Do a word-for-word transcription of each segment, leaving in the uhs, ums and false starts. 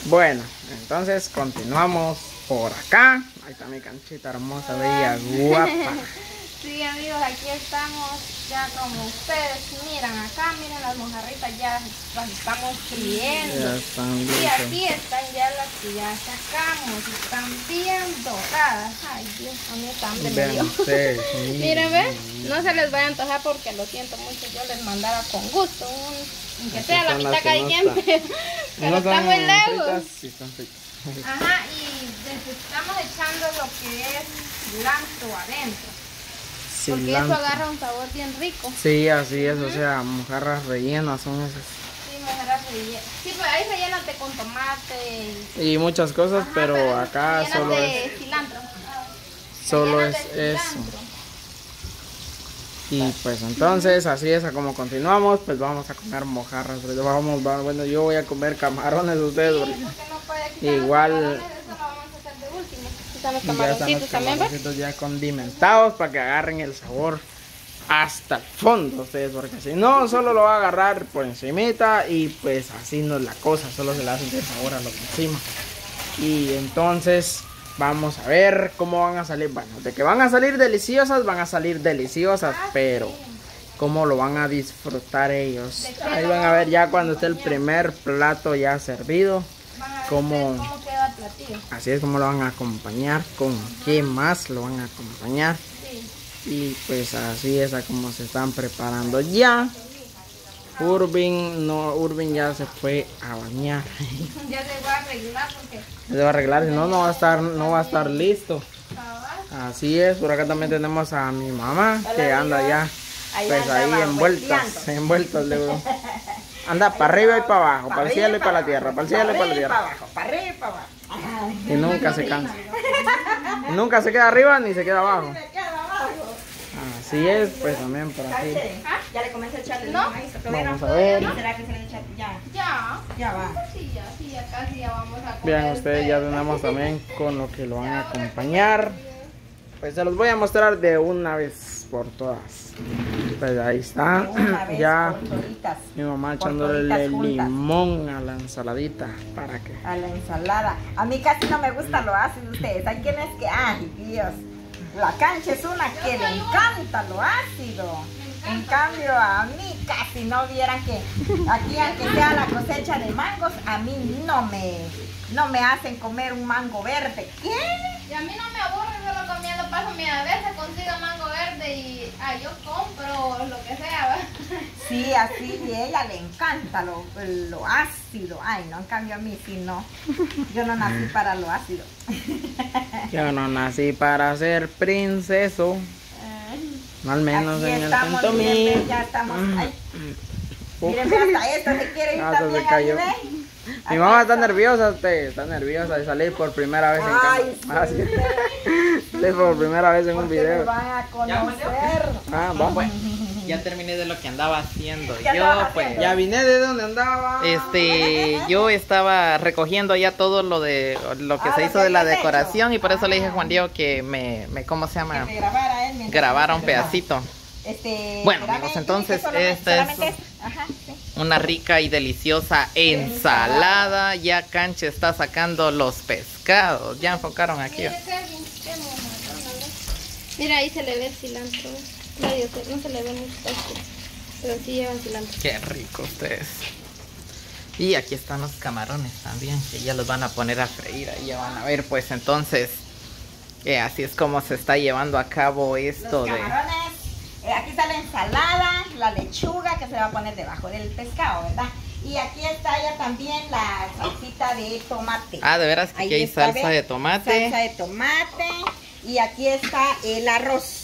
Bueno, entonces continuamos por acá. Ahí está mi canchita hermosa, bella, guapa. Sí, amigos, aquí estamos ya como ustedes miran acá, miren las mojarritas ya las estamos friendo. Ya están Y listas. aquí están ya las que ya sacamos, están bien doradas. Ay Dios, a mí también me Vean dio. ustedes, Miren, ¿ves? No se les vaya a antojar porque lo siento mucho, yo les mandaba con gusto, un, aunque Aquí sea la están las mitad que cada no quien, están. pero, pero No está están muy lejos. fritas, sí están fritas. Ajá, y les estamos echando lo que es cilantro adentro. Porque eso Cilantro. agarra un sabor bien rico. Sí, así es, o sea, mojarras rellenas son esas. Sí, mojarras rellenas. Sí, pues ahí rellenas de con tomate y, Y muchas cosas, ajá, pero acá rellenas solo de es, cilantro. solo es Rellenas de eso. cilantro. Y pues entonces, así es a como continuamos, pues vamos a comer mojarras. Pero vamos, va- bueno, yo voy a comer camarones ustedes. Sí, Porque porque no puede quitar igual- los camarones, eso lo vamos a hacer de último. Están los ya están los camaroncitos también, ¿ves? camaroncitos ya condimentados para que agarren el sabor hasta el fondo ustedes, porque si no, solo lo va a agarrar por encimita y pues así no es la cosa, solo se le hace el sabor a lo de encima. Y entonces vamos a ver cómo van a salir. Bueno, de que van a salir deliciosas, van a salir deliciosas, Ah, pero sí. cómo lo van a disfrutar ellos. ¿De qué Ahí lo van a vamos ver a ya cuando esté el acompañar? primer plato ya servido. Van a ver Cómo- ustedes cómo queda el platillo. Así es como lo van a acompañar, con qué más lo van a acompañar. Sí. Y pues así es a como se están preparando ya. Urbin, no, Urbin ya se fue a bañar. Ya se va a arreglar porque Se va a arreglar, si no, no va a estar, no va a estar listo. cabal, Así es, por acá también tenemos a mi mamá que anda ya, pues ahí envueltas, envueltas, le digo. Anda para arriba y para abajo, para el cielo y para la tierra, para el cielo y para la tierra. abajo, para arriba y para abajo. Y nunca se cansa. Nunca se queda arriba ni se queda abajo. Me queda abajo. Así es, pues también por aquí. Cállate. Ya le comencé a echarle ¿No? maíz, todavía Vamos no. a ver. ¿Será que se le echa? Ya, ya. ya va. Sí, ya, sí, ya casi ya vamos a comer. Vean ustedes, ya tenemos también con lo que lo van a acompañar. Pues se los voy a mostrar de una vez por todas. Pues ahí está. De una vez Ya por toditas. mi mamá por echándole toditas el juntas. limón a la ensaladita para que. A la ensalada. A mí casi no me gusta lo ácido ustedes. Hay quienes que, ay Dios, la cancha es una que le encanta lo ácido. En cambio a mí casi no vieran que aquí aunque sea la cosecha de mangos, a mí no me, no me hacen comer un mango verde. ¿Qué? Y a mí no me aburre solo comiendo paso, mira, a veces consigo mango verde y ah, yo compro lo que sea, ¿va? Sí, así y a ella le encanta lo, lo ácido. Ay, no, en cambio a mí sí no. Yo no nací para lo ácido. Yo no nací para ser princeso. Al menos Aquí en el estamos, cuento miren, ve, mío. ya estamos. Ay, Uf. miren, ve, hasta esto se quiere ir Ah, se también ahí, cayó. ve. Mi Aquí mamá está está. nerviosa, usted está nerviosa de salir por primera vez en Ay, cámara. sí, Ah, sí. Salir por primera vez en un porque me video. van a conocer. Ah, va. Bueno, ya terminé de lo que andaba haciendo. ¿Qué Yo andabas pues haciendo? Ya vine de donde andaba. este yo estaba recogiendo ya todo lo de lo que Ah, se lo hizo que de la habías decoración hecho. y por eso le dije a Ah. Juan Diego que me, me ¿cómo se Que llama? me grabara él mientras- Grabara un pedacito. Este, Bueno, espérame, amigos, ¿qué entonces, dice? Solamente- esta es- solamente es- Ajá, sí. Una rica y deliciosa ensalada. Ya Canche está sacando los pescados. Ya enfocaron aquí. Mira, qué bien, qué mojarrón, ¿no? Mira, ahí se le ve el cilantro. Medio se- no se le ve mucho fácil, pero sí llevan cilantro. Qué rico ustedes. Y aquí están los camarones también, que ya los van a poner a freír. Ahí ya van a ver, pues entonces, eh, así es como se está llevando a cabo esto Los de... camarones, eh, aquí está la ensalada, la lechuga que se va a poner debajo del pescado, ¿verdad? Y aquí está ya también la salsita de tomate. Ah, de veras que Ahí aquí hay está, salsa ¿ve? de tomate. Salsa de tomate. Y aquí está el arroz.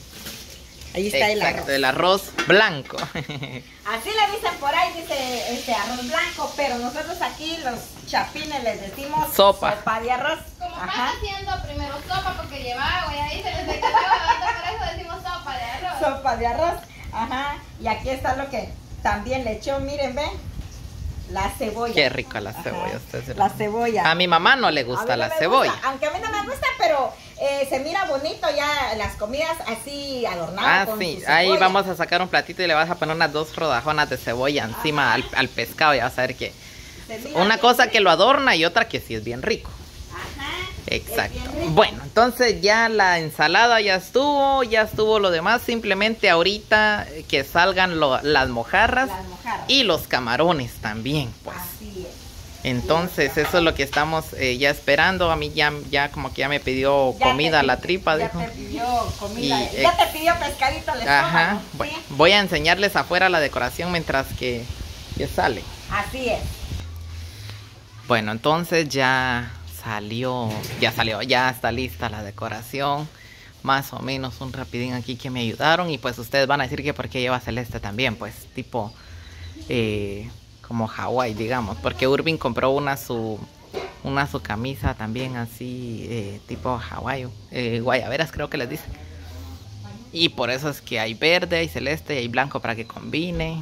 Ahí está el Exacto, arroz. el arroz blanco. Así le dicen por ahí, dice este arroz blanco, pero nosotros aquí los chapines les decimos Sopa. sopa de arroz. Como Ajá. están haciendo primero sopa porque lleva agua y ahí se les secó el agua, por eso decimos sopa de arroz. Sopa de arroz. Ajá. Y aquí está lo que también le echó, miren, ven. La cebolla. Qué rico la Ajá. cebolla. ustedes La lo- cebolla. A mi mamá no le A mí gusta no la me cebolla. gusta, aunque a mí no me gusta, pero eh, se mira bonito ya las comidas así adornadas. Ah, con sí, su ahí cebolla. vamos a sacar un platito y le vas a poner unas dos rodajonas de cebolla encima al, al pescado y vas a ver que Se mira Una bien cosa rico. que lo adorna y otra que sí es bien rico. Ajá. Exacto. Es bien rico. Bueno, entonces ya la ensalada ya estuvo, ya estuvo lo demás. Simplemente ahorita que salgan lo- las mojarras Las mojarras. y los camarones también, pues. Así es. Entonces eso es lo que estamos eh, ya esperando. A mí ya, ya como que ya me pidió Ya comida te la pi- tripa, ya dijo. te pidió comida. Y, ya eh, te pidió pescadito al Ajá. estómago. Bueno, ¿sí? voy a enseñarles afuera la decoración mientras que, que sale. Así es. Bueno, entonces ya salió, ya salió, ya está lista la decoración. Más o menos un rapidín aquí que me ayudaron. Y pues ustedes van a decir que por qué lleva celeste también. Pues tipo eh, como Hawái, digamos. Porque Urvin compró una su, una su camisa también así eh, tipo Hawái. Eh, guayaberas creo que les dice. Y por eso es que hay verde, hay celeste y hay blanco para que combine.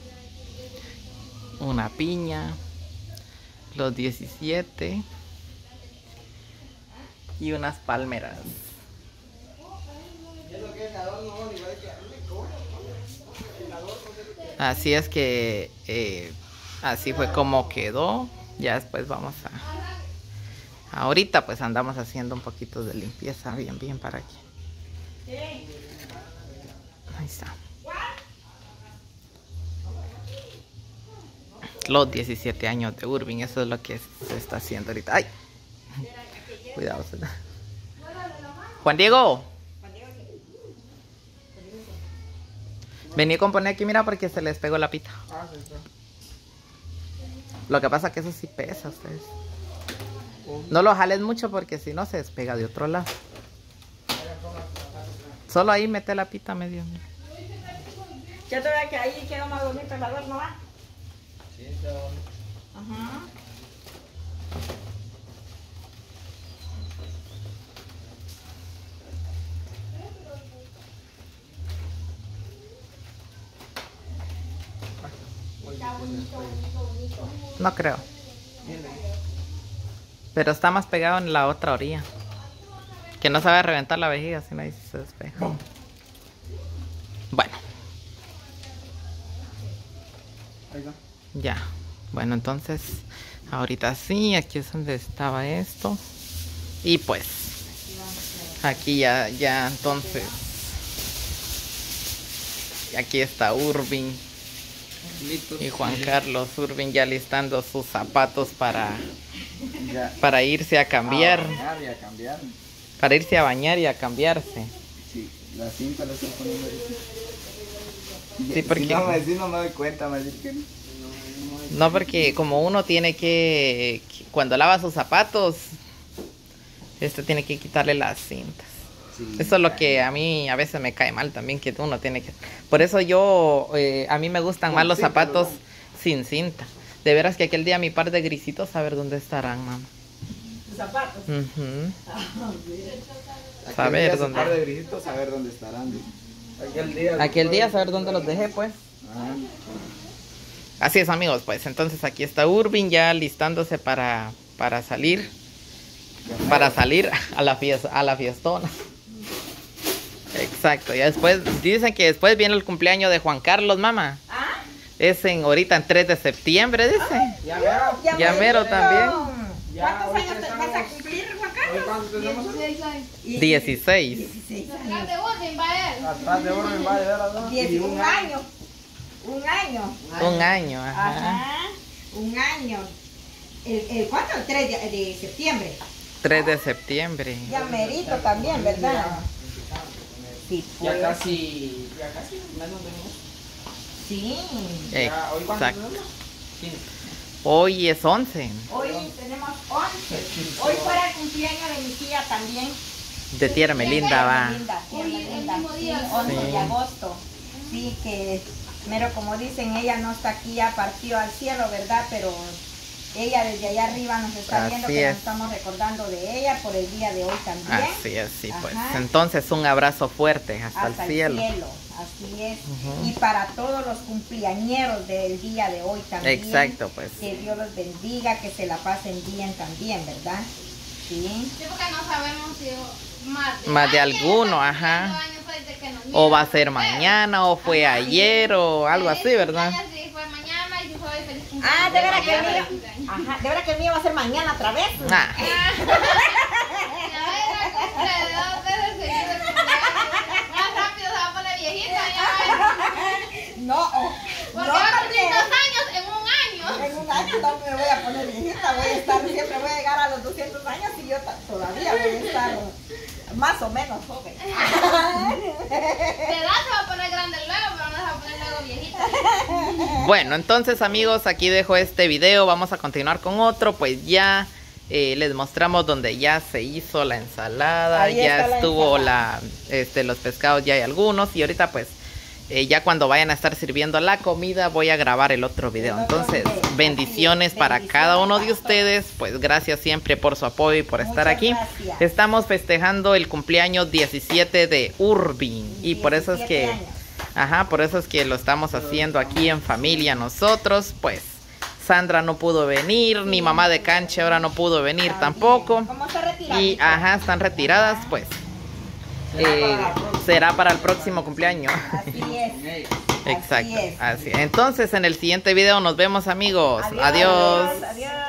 Una piña. Los diecisiete. Y unas palmeras. Así es que eh, así fue como quedó. Ya después vamos a... Ahorita pues andamos haciendo un poquito de limpieza bien bien para que... Ahí está. Los diecisiete años de Urvin, eso es lo que se está haciendo ahorita. ¡Ay! Cuidado. Juan Diego. Vení a componer aquí, mira, porque se les pegó la pita. Lo que pasa es que eso sí pesa, ustedes. No lo jales mucho porque si no se despega de otro lado. Solo ahí mete la pita medio. Yo te veo que ahí quedó más bonito el adorno, ¿va? Sí, está bonito. Ajá. No creo. Pero está más pegado en la otra orilla. Que no sabe reventar la vejiga, si no ahí se despega. Bueno. Ahí está. Ya. Bueno, entonces, ahorita sí, aquí es donde estaba esto. Y pues, aquí ya, ya, entonces. Aquí está Urvin Listos. y Juan Carlos. Urvin ya listando sus zapatos para, Ya. para irse a cambiar. A bañar y a cambiar. Para irse a bañar y a cambiarse. Sí, la cinta la estoy poniendo ahí. Sí, porque- Si no, me, si no me doy cuenta, me dice que no. No, porque como uno tiene que, que- cuando lava sus zapatos, este tiene que quitarle las cintas. Sí, Eso es lo que a mí a veces me cae mal también, que uno tiene que... Por eso yo, eh, a mí me gustan Con más los cinta, zapatos ¿verdad? sin cinta. De veras que aquel día mi par de grisitos, a ver dónde estarán, mamá. Tus zapatos. Ujú. Aquel Saber día su dónde. par de grisitos, saber dónde estarán. dice. Aquel día. Aquel día, saber dónde los dejé, pues. Ajá. Así es, amigos, pues entonces aquí está Urvin ya listándose para, para salir. Para salir a la fiesta, a la fiestona. Exacto, ya después, dicen que después viene el cumpleaños de Juan Carlos, mamá. ¿Ah? Es en ahorita en tres de septiembre, dice. Ya veo. Ya mero también. Ya, ¿Cuántos ahorita años te estamos- vas a cumplir, Juan Hoy, Carlos? ¿cuántos tenemos? Y- dieciséis. dieciséis años. Atrás de Urvin va él. Atrás de uno me va a llevar a dos. Diez- Y un año. Un año. Un año, ajá. Ajá. Un año. ¿El, el cuánto? El tres de, de septiembre. tres de septiembre. Ya merito también, ¿verdad? Sí, Ya pues. casi. Ya casi menos de un mes. Sí. Ya, ¿hoy cuánto Exacto. tenemos? quince. Hoy es once Hoy tenemos once. Hoy fuera el cumpleaños de mi tía también. de tierra Melinda, va. Melinda, tía Hoy, el Melinda, mismo sí, día. once Sí. de agosto. Sí, que mero como dicen, ella no está aquí, ya partió al cielo, ¿verdad? Pero ella desde allá arriba nos está Así viendo que es. nos estamos recordando de ella por el día de hoy también. Así es, sí, pues. Ajá. Entonces un abrazo fuerte hasta, Hasta el cielo. así es. Ujú. Y para todos los cumpleañeros del día de hoy también. Exacto, pues. Que Dios los bendiga, que se la pasen bien también, ¿verdad? Sí. Sí, porque no sabemos si más de, Más de años, alguno, hace ajá. cincuenta años fue desde que nos O miran va a ser los videos. mañana, o fue Ajá. ayer, o algo Feliz así, ¿verdad? cumpleaños, si fue mañana y si fue hoy, feliz cumpleaños. Ah, de veras que el mío. Ajá, de veras que el mío va a ser mañana otra vez. Ah. Ya venga, cumple dos veces seguidas cumpleaños. Más rápido se va a poner viejita, ya. No, oh, Porque no, va a cumplir porque dos años en un año. en un año no me voy a poner viejita, voy a estar, siempre voy a llegar a los doscientos años y yo ta- todavía voy a estar más o menos joven. De edad se va a poner grande luego, pero no se va a poner luego viejita. Bueno, entonces amigos, aquí dejo este video. Vamos a continuar con otro. Pues ya eh, les mostramos donde ya se hizo la ensalada. Ahí ya está la estuvo ensalada. la, este, los pescados, ya hay algunos. Y ahorita pues eh, ya cuando vayan a estar sirviendo la comida voy a grabar el otro video. El otro Entonces video. bendiciones Así es, para bendiciones cada uno de para ustedes. Pues gracias siempre por su apoyo y por estar Muchas aquí. gracias. Estamos festejando el cumpleaños diecisiete de Urbin. Y por eso es que... diecisiete años. Ajá, por eso es que lo estamos haciendo aquí en familia nosotros. Pues Sandra no pudo venir, ni mamá de Canche ahora no pudo venir tampoco. ¿Cómo está retirado? Y ajá, están retiradas, pues eh, será para el próximo cumpleaños. Así es. Exacto, Así es. así. Entonces en el siguiente video nos vemos amigos. Adiós. Adiós. Adiós.